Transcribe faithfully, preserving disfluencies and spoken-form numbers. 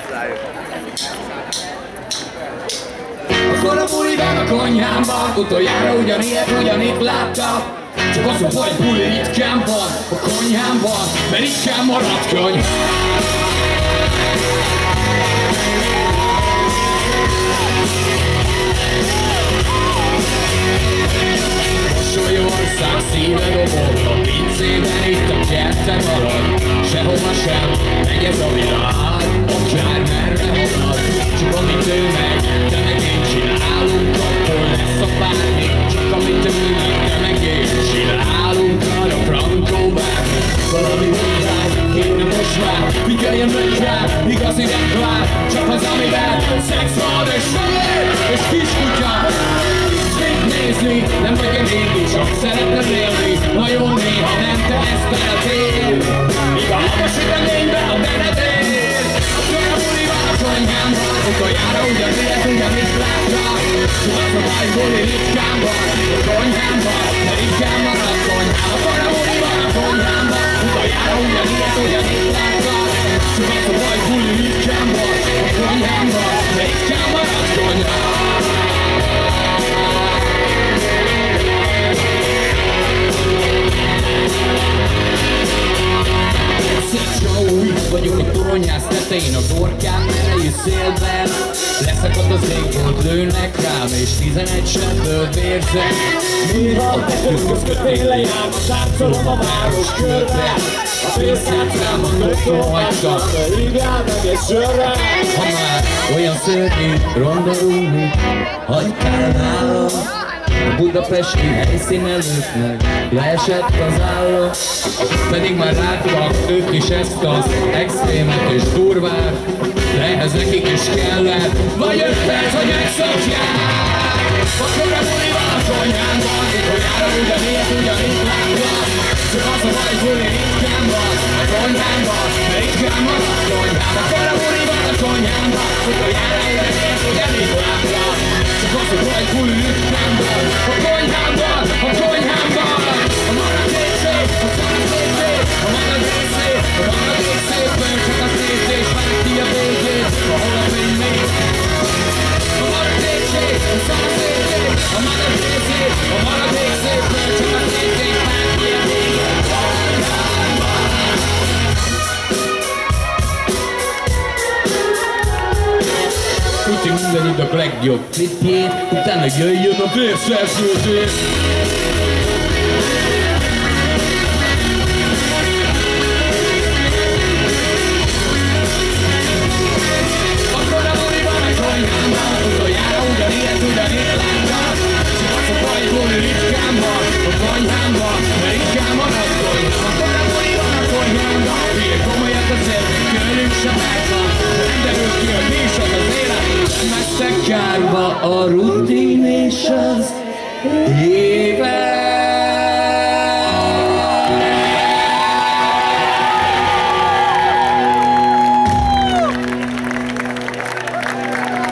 Akkor a buliban, a konyhámban, utoljára ugyanilyet, ugyanitt láttam. Csak az a baj, buli ritkán van, a konyhámban, mert ritkán marad konyha. Mosolyország szíve dobog, a pincében itt a kerten marad. Sehova sem megy ez a világ, akár merre halad. Csak amit ő meg, te meg én csinálunk, akkor lesz a bármi. Csak amit ő meg, te meg én csinálunk, arra frankó bármi. Valami hozzánk, kéne most már, figyeljen meg rá, igazi reklám. Csak az amivel szex van és felér, és kiskutya. Nézni, nem vagy egy régi, csak szeretned élni. Nagyon néha nem te ezt eltél. Míg a havas üteményben a menedél. Akkor a buliban, a konyhámban, utoljára ugyanilyet, ugyanitt láttam. Csak az a baj, buli ritkán van, a konyhámban, de ritkán marad konyhám. Akkor a buliban, a konyhámban, utoljára ugyanilyet, ugyanitt láttam. Csak az a baj, buli ritkán van, a konyhámban, de ritkán marad konyhám. Itt vagyok a toronyház tetején, az orkán erejű szélben. Leszakad az égbolt, lőnek rám, és tizenegy sebből vérzek. Néha a tetőközkötéle jár, táncolom a város körbe. A pénztárc rámon doktor hagytam, hívjál meg egy sörre. Ha már olyan szörnyű, ronda rúgni, hagytál nálam. A budapesti helyszínelőknek leesett az állam. Pedig már láttak ők is ezt az extrémet és durvát. De ehhez nekik is kellett vagy öt perc, hogy megszokják. Akkor a buliban, a konyhámban, utoljára ugyanilyet, ugyanitt láttam. Csak az a baj, buli ritkán van, a konyhámban, de ritkán marad konyhám. Akkor a buliban, a konyhámban, utoljára ugyanilyet, ugyanitt láttam. Csak az a baj, buli ritkán van, a konyhámban, a konyhámban. A maradék szép, a maradék szép, a maradék szép, a maradék szép, mert csak az nézés vág ki a végét, ahol a mindig. A maradék szép, a maradék szép, a maradék szép, a maradék szép, mert csak az nézés vág ki a végét, konyhámban. Úgyhogy minden idők legjobb klipjét, utána jöjjön a vérszerződés. Akkor a buliban, a konyhámban, utoljára ugyanilyet, ugyanitt láttam. Csak az a baj, buli ritkán van, a konyhámban, de ritkán marad konyhám. Akkor a buliban, a konyhámban, ilyen komolyak az érvény, különünk sem megvan. Nem derül ki, hogy mi is az az élet. Megszekárva a rutin és az évek.